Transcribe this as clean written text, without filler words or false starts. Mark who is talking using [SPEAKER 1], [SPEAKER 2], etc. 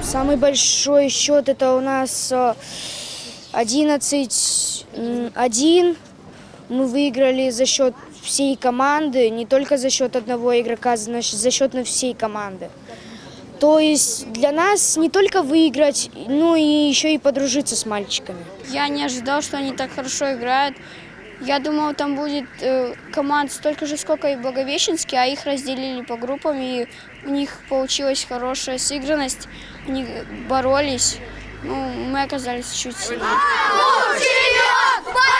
[SPEAKER 1] Самый большой счет это у нас 11-1. Мы выиграли за счет всей команды, не только за счет одного игрока, значит, за счет всей команды. То есть для нас не только выиграть, но и еще и подружиться с мальчиками.
[SPEAKER 2] Я не ожидал, что они так хорошо играют. Я думал, там будет команд столько же, сколько и в Благовещенске, а их разделили по группам, и у них получилась хорошая сыгранность. Они боролись, мы оказались чуть сильнее.